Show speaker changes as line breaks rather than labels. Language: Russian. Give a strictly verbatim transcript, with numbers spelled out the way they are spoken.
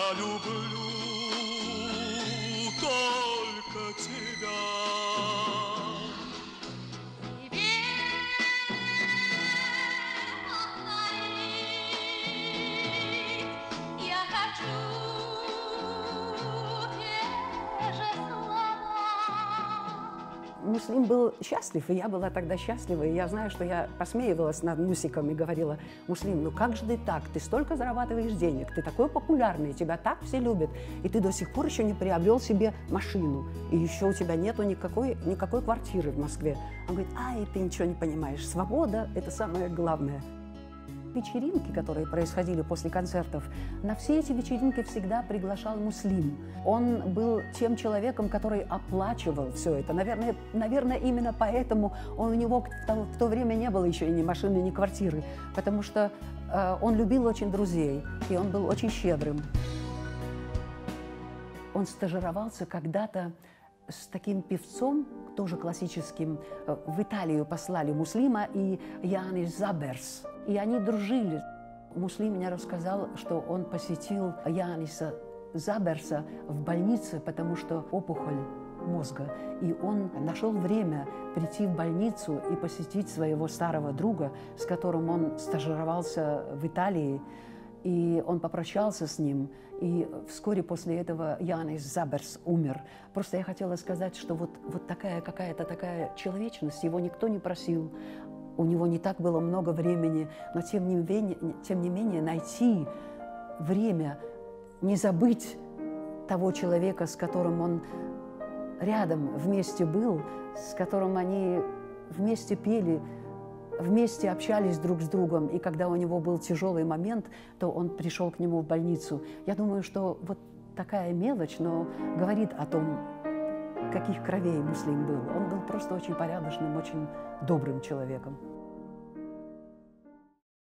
люблю только тебя.
Муслим был счастлив, и я была тогда счастлива. И я знаю, что я посмеивалась над Мусиком и говорила: Муслим, ну как же ты так? Ты столько зарабатываешь денег, ты такой популярный, тебя так все любят, и ты до сих пор еще не приобрел себе машину, и еще у тебя нету никакой, никакой квартиры в Москве. Он говорит: ай, ты ничего не понимаешь, свобода – это самое главное. Вечеринки, которые происходили после концертов, на все эти вечеринки всегда приглашал Муслим. Он был тем человеком, который оплачивал все это. Наверное, наверное именно поэтому он, у него в то, в то время не было еще ни машины, ни квартиры, потому что э, он любил очень друзей, и он был очень щедрым. Он стажировался когда-то с таким певцом, тоже классическим. В Италию послали Муслима и Янис Заберс. И они дружили. Муслим мне рассказал, что он посетил Яниса Заберса в больнице, потому что опухоль мозга. И он нашел время прийти в больницу и посетить своего старого друга, с которым он стажировался в Италии. И он попрощался с ним, и вскоре после этого Янис Заберс умер. Просто я хотела сказать, что вот, вот такая какая-то такая человечность, его никто не просил, у него не так было много времени, но тем не менее, тем не менее найти время, не забыть того человека, с которым он рядом вместе был, с которым они вместе пели, вместе общались друг с другом, и когда у него был тяжелый момент, то он пришел к нему в больницу. Я думаю, что вот такая мелочь, но говорит о том, каких кровей Муслим был. Он был просто очень порядочным, очень добрым человеком.